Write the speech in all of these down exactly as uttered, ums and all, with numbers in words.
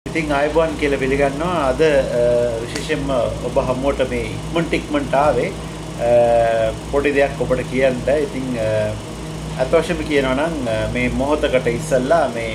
ඉතින් ආයුබෝවන් කියලා පිළිගන්නවා. අද විශේෂයෙන්ම ඔබ හැමෝට මේ ඉක්මනට ඉක්මනට ආවේ පොඩි දෙයක් ඔබට කියන්න. ඉතින් අතවශ්‍යම කියනවා නම් මේ මොහොතකට ඉස්සෙල්ලා මේ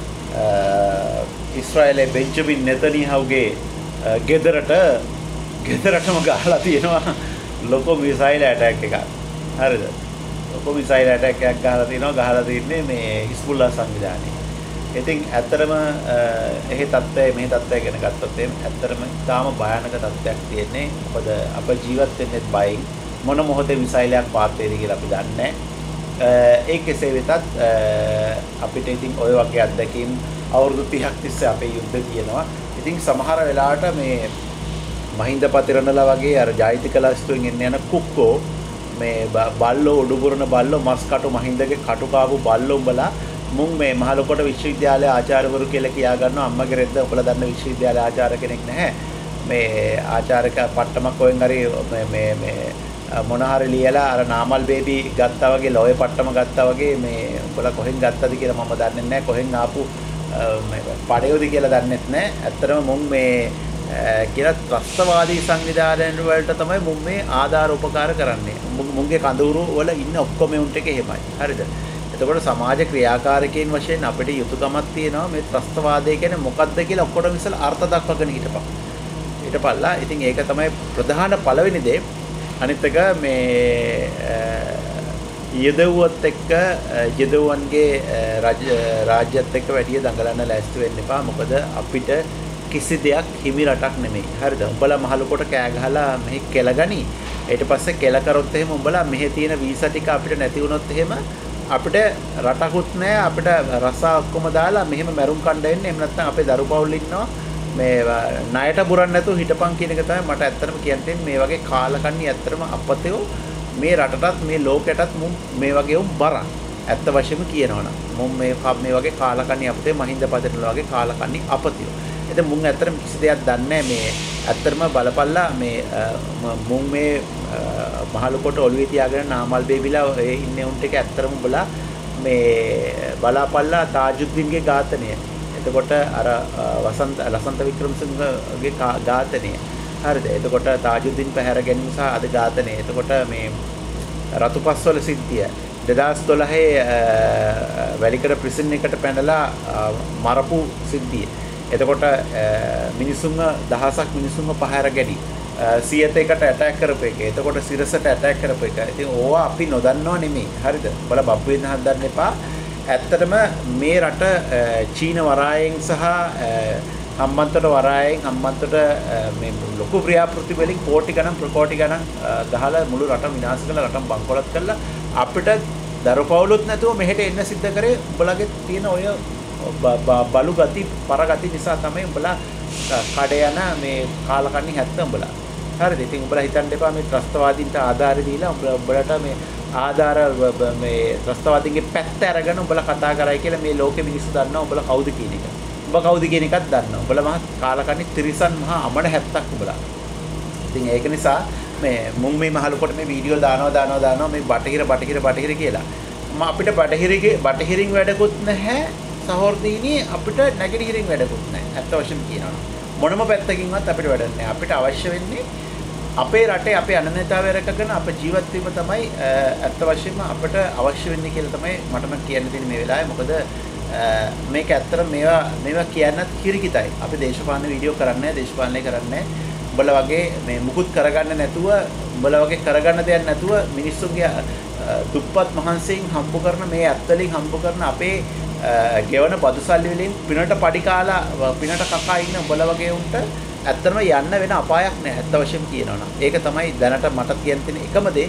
ඊශ්‍රායලයේ බෙන්ජමින් නෙතනියාහුගේ ගෙදරට ගෙදරටම ගහලා තියෙනවා ලොකු මිසයිල් ඇටැක් එකක්. හරිද? ලොකු මිසයිල් ඇටැක් එකක් ගහලා තියෙනවා. ගහලා තින්නේ මේ හිස්බුල්ලා සංවිධානය. ඉතින් ඇත්තටම එහි තත්ත්වය මේ තත්ත්වය ගැන ගත්තොත් එහෙනම් ඇත්තටම තාම භයානක තත්ත්වයක් තියෙන්නේ. මොකද අප ජීවත් වෙන්නේ බයින් මොන මොහොතේ මිසයිලයක් පාත් වේද කියලා අපි දන්නේ නැහැ. ඒ කෙසේ වෙතත් අපිට ඉතින් ඔය වගේ අත්දැකීම් අවුරුදු තිහක් තිස්සේ අපේ යුද්ධ තියෙනවා. ඉතින් සමහර වෙලාවට මේ මහින්ද පතිරණලා වගේ අර ජාතික ලස්තුවෙන් එන්න යන කුක්කෝ මේ බල්ලෝ උඩුබුරන බල්ලෝ මස් කටු මහින්දගේ කටු කාපු බල්ලෝ උඹලා මුන් මේ මහලොකොට විශ්වවිද්‍යාලයේ ආචාර්යවරු කියලා කියා ගන්නවා. අම්මගේ රෙද්ද ඔබලා දන්න විශ්වවිද්‍යාලයේ ආචාර්ය කෙනෙක් නැහැ. මේ ආචාර්යක පට්ටමක් කොහෙන් හරි මේ මේ මේ මොන හරි ලියලා අර නාමල් බේබි ගත්තා වගේ ලෝයේ පට්ටම ගත්තා වගේ මේ ඔබලා කොහෙන් ගත්තද කියලා මම දන්නේ නැහැ. කොහෙන් ආපු මේ පඩයෝද කියලා දන්නෙත් නැහැ. ඇත්තටම මුන් මේ කියලා ත්‍රස්තවාදී සංවිධානයන් වලට තමයි මුන් මේ ආධාර උපකාර කරන්නේ. මුන්ගේ කඳවුරු වල ඉන්න ඔක්කොම උන්ට එක එහෙමයි. හරිද? එතකොට සමාජ ක්‍රියාකාරකයන් වශයෙන් අපිට යුතුයකමක් තියෙනවා මේ ත්‍රස්තවාදය කියන්නේ මොකක්ද කියලා ඔක්කොටම ඉස්සලා අර්ථ දක්වගෙන හිටපන්. හිටපල්ලා. ඉතින් ඒක තමයි ප්‍රධාන පළවෙනි දේ. අනිත් එක මේ යදවුවත් එක්ක යදවුවන්ගේ රාජ්‍යත් එක්ක වැඩි දඟලන්න ලෑස්ති වෙන්න එපා. මොකද අපිට කිසි දෙයක් හිමි රටක් නෙමෙයි. හරිද? උඹලා මහලුකොට කෑ ගහලා මෙහි කෙලගනි. ඊට පස්සේ කෙල කරොත් එහෙම උඹලා මෙහි තියෙන වීසා ටික අපිට නැති වුණොත් එහෙම අපිට රටකුත් නැහැ. අපිට රසා ඔක්කොම දාලා මෙහෙම මැරුම් කණ්ඩ එන්නේ. එහෙම නැත්නම් අපේ දරු පවුල් ඉන්නවා මේ ණයට බුරන්න නැතුව හිටපන් කියන එක තමයි මට ඇත්තටම කියන්න තියෙන්නේ. මේ වගේ කාලකන්ණි ඇත්තටම අපතේ මේ රටටත් මේ ලෝකයටත් මේ වගේ උන් බරක්. ඇත්ත වශයෙන්ම කියනවනම් මුන් මේ මේ වගේ කාලකන්ණි අපතේ මහින්ද පදටල වගේ කාලකන්ණි අපතිය. ඉතින් මුන් ඇත්තටම කිසි දෙයක් දන්නේ මේ ඇත්තටම බලපල්ලා මේ මුන් මේ මහලුකොට ඔළුවේ තියාගෙන නාමල් බේබිලා ඒ ඉන්නේ උන්ට එක ඇත්තටම උඹලා මේ බලාපල්ලා තාජුද්දීන්ගේ ඝාතනය. එතකොට අර වසන්ත ලසන්ත වික්‍රමසිංහගේ ඝාතනය. හරිද? එතකොට තාජුද්දීන් පැහැර ගැනීම සහ අද ඝාතනය. එතකොට මේ රතුපස්වල සිද්ධිය දෙදාස් දොළහේ වැලිකඩ ප්‍රිසන් එකට පැනලා මරපු සිද්ධිය. එතකොට මිනිසුන්ව දහසක් මිනිසුන්ව පහර ගැනි සියයට එකට ඇටැක් කරපු එක. එතකොට සිරසට ඇටැක් කරපු එක. ඉතින් ඕවා අපි නොදන්නව නෙමෙයි. හරිද? බලලා බබ්බු වෙන්න හදන්න එපා. ඇත්තටම මේ රට චීන වරායෙන් සහ හම්බන්තොට වරායෙන් හම්බන්තොට මේ ලොකු ක්‍රියාපෘති වලින් කෝටි ගණන් ප්‍රකෝටි ගණන් ගහලා මුළු රටම විනාශ කරලා රටම බංකොලොත් කරලා අපිට දරු පවුලුත් නැතුව මෙහෙට එන්න සිද්ධ කරේ උඹලගේ තියෙන ඔය බලු ගති පර ගති නිසා තමයි උඹලා කඩ යන මේ කාලකන්ණි හැත්ත උඹලා. හරිද? ඉතින් උඹලා හිතන්න එපා මේ ත්‍රස්තවාදීන්ට ආධාර දීලා උඹලට මේ ආධාර මේ ත්‍රස්තවාදීන්ගේ පැත්ත අරගෙන උඹලා කතා කරයි කියලා මේ ලෝකෙ මිනිස්සු දන්නවා උඹලා කවුද කියන එක. උඹ කවුද කියන එකත් දන්නවා. උඹලා මහා කාලකන්ණි තිරිසන් මහා අමන හැත්තක් උඹලා. ඉතින් ඒක නිසා මේ මුන් මේ මහලුකොට මේ වීඩියෝ දානවා දානවා දානවා මේ බටහිර බටහිර බටහිර කියලා. මම අපිට බටහිරගේ බටහිරින් වැඩකුත් නැහැ. සහෝදරීනි අපිට නැගිටිහිරින් වැඩකුත් නැහැ. ඇත්ත වශයෙන්ම කියනවා. මොනම පැත්තකින්වත් අපිට වැඩක් නැහැ. අපිට අවශ්‍ය වෙන්නේ අපේ රටේ අපේ අනන්‍යතාවය රැකගෙන අප ජීවත් වීම තමයි ඇත්ත වශයෙන්ම අපිට අවශ්‍ය වෙන්නේ කියලා තමයි මටම කියන්න තියෙන්නේ මේ වෙලාවේ. මොකද මේක ඇත්තට මේවා මේවා කියන්නත් කිරිකිතයි. අපි දේශපාලන වීඩියෝ කරන්නේ නැහැ, දේශපාලනය කරන්නේ නැහැ. උඹලා වගේ මේ මුකුත් කරගන්න නැතුව උඹලා වගේ කරගන්න දෙයක් නැතුව මිනිස්සුන්ගේ දුප්පත් මහන්සියෙන් හම්බ කරන මේ ඇත්තලින් හම්බ කරන අපේ ගෙවන බදු සල්ලි වලින් පිනට පඩි කාලා පිනට කකා ඉන්න උඹලා වගේ උන්ට ඇත්තම යන්න වෙන අපායක් නැහැ. ඇත්ත වශයෙන්ම කියනවනම් ඒක තමයි දැනට මට කියන්න තියෙන එකම දේ.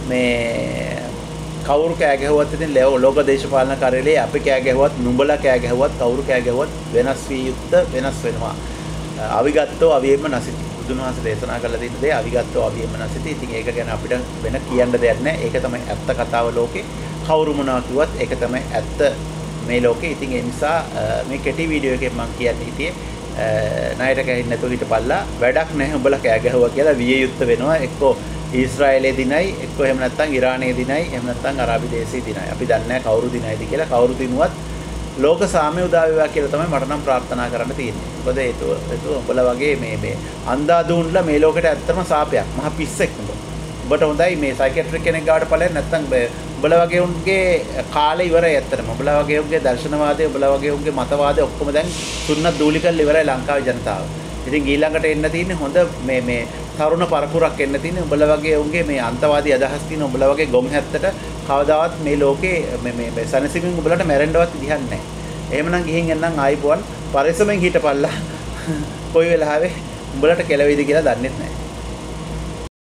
මේ කවුරු කෑ ගැහුවත් ඉතින් ලෝක දේශපාලන කාර්යාලයේ අපි කෑ ගැහුවත් නුඹලා කෑ ගැහුවත් කවුරු කෑ ගැහුවත් වෙනස් වී යුත්තේ වෙනස් වෙනවා. අවිගත්තෝ අවියෙම නැසිති. බුදුන් වහන්සේ දේශනා කළ දෙන දේ අවිගත්තෝ අවියෙම නැසිති. ඉතින් ඒක ගැන අපිට වෙන කියන්න දෙයක් නැහැ. ඒක තමයි ඇත්ත කතාව ලෝකේ. කවුරු මොනවා කිව්වත් ඒක තමයි ඇත්ත මේ ලෝකේ. ඉතින් ඒ නිසා මේ කෙටි වීඩියෝ එකෙන් මම කියන්නේ හිටියේ ණයට ගහින්න නැතුව හිටපල්ලා වැඩක් නැහැ උඹලා කෑ ගැහුවා කියලා විය යුත්තේ වෙනවා. එක්කෝ ඊශ්‍රායලයේ දිනයි එක්කෝ එහෙම නැත්නම් ඉරානයේ දිනයි එහෙම නැත්නම් අරාබි දේශයේ දිනයි. අපි දන්නේ නැහැ කවුරු දිනයිද කියලා. කවුරු දිනුවත් ලෝක සාමය උදා වේවා කියලා තමයි මට නම් ප්‍රාර්ථනා කරන්න තියෙන්නේ. මොකද ඒක ඒක උඹලා වගේ මේ මේ අන්ධාදුන්ලා මේ ලෝකෙට ඇත්තම සාපයක්. මහ පිස්සෙක් උඹ. උඹට හොඳයි මේ සයිකියාට්‍රික් කෙනෙක් ගාවට ඵලයක් නැත්තම් උඹලා වගේ උන්ගේ කාලේ ඉවරයි ඇත්තටම. උඹලා වගේ උන්ගේ දර්ශනවාදය, උඹලා වගේ උන්ගේ මතවාදය ඔක්කොම දැන් සුන්නත් දූලි කරලා ඉවරයි ලංකාවේ ජනතාව. ඉතින් ඊළඟට එන්න තියෙන්නේ හොඳ මේ මේ තරුණ පරපුරක් එන්න තියෙන්නේ. උඹලා වගේ උන්ගේ මේ අන්තවාදී අදහස් තියෙන උඹලා වගේ ගොම් හැත්තට කවදාවත් මේ ලෝකේ මේ මේ සනසිමින් උඹලට මැරෙන්නවත් විදිහක් නැහැ. එහෙමනම් ගිහින් එන්නම් ආයිබෝන් පරිස්සමෙන් හිටපල්ලා. කොයි වෙලාවෙ උඹලට කෙලවෙයිද කියලා දන්නෙත් නැහැ.